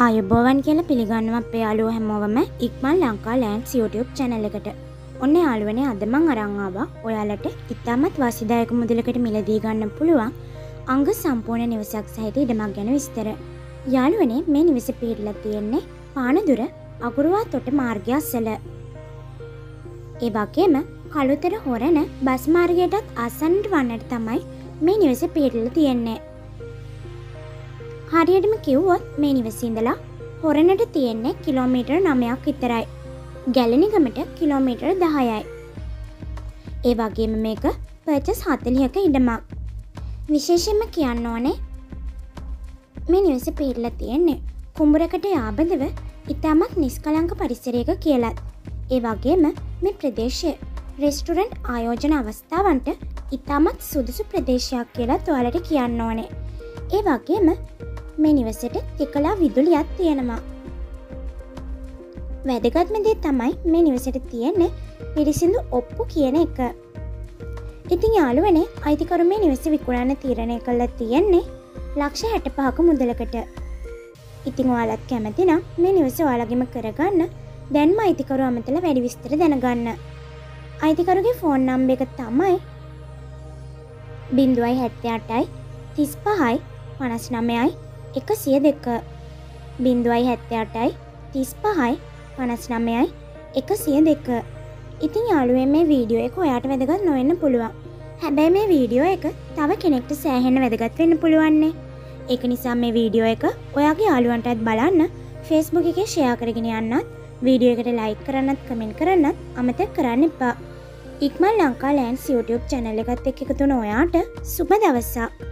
ආයුබෝවන් කියලා පිළිගන්නවා අපේ යාළුවෝ හැමෝම ඉක්මන් ලංකා ලෑන්ඩ්ස් YouTube channel එකට. ඔන්න යාළුවනේ අද මම අරන් ආවා ඔයාලට ඉතාමත් වාසිදායක මුදලකට මිලදී ගන්න පුළුවන් අංග සම්පූර්ණ නිවසක් සහිත ඉඩමක් ගැන විස්තර. යාළුවනේ මේ නිවස පිහිටලා තියෙන්නේ පානදුර අකුරුවා තොට මාර්ගය අසල. ඒ වගේම කළුතර හොරණ බස් මාර්ගයටත් ආසන්නට වන්නට තමයි මේ නිවස පිහිටලා තියෙන්නේ. හරියටම කිව්වොත් මේ නිවසේ ඉඳලා හොරණට තියෙන්නේ කිලෝමීටර් 9ක් විතරයි. ගැලණිගමට කිලෝමීටර් 10යි. ඒ වගේම මේක පර්චස් 40ක ඉඩමක්. විශේෂයෙන්ම කියන්න ඕනේ මේ නිවස පිහිටලා තියෙන්නේ කුඹරකට යාබදව ඉතාමත් නිස්කලංක පරිසරයක කියලත්. ඒ වගේම මේ ප්‍රදේශය රෙස්ටුරන්ට් ආයෝජන අවස්ථාවන්ට ඉතාමත් සුදුසු ප්‍රදේශයක් කියලත් ඔයාලට කියන්න ඕනේ. ඒ වගේම මේ නිවසට තිකලා විදුලියක් තියෙනවා. වැදගත්ම දේ තමයි මේ නිවසට තියෙන්නේ පිරිසිදු ඔප්පු කියන එක. ඉතින් යාළුවනේ අයිතිකරු මේ නිවස විකුණන්න තීරණය කළා තියෙන්නේ ලක්ෂ 65ක මුදලකට. ඉතින් ඔයාලත් කැමති නම් මේ නිවස ඔයාලගෙම කරගන්න දැන්ම අයිතිකරු අමතලා වැඩි විස්තර දැනගන්න. අයිතිකරුගේ ෆෝන් නම්බර් එක තමයි 078යි 35යි 59යි 102 078යි 35යි 59යි 102. ඉතින් යාළුවෝ මේ වීඩියෝ එක ඔයාට වැදගත් නොවෙන්න පුළුවන්. හැබැයි මේ වීඩියෝ එක තව කෙනෙක්ට සෑහෙන්න වැදගත් වෙන්න පුළුවන් නේ. ඒක නිසා මේ වීඩියෝ එක ඔයාගේ යාළුවන්ටත් බලන්න Facebook එකේ ෂෙයා කරගෙන යන්නත් වීඩියෝ එකට ලයික් කරන්නත් කමෙන්ට් කරන්නත් අමතක කරන්න එපා. ඉක්මන් ලංකා ලෑන්ඩ්ස් YouTube channel එකත් එක්ක එකතු වෙන ඔයාට සුබ දවසක්.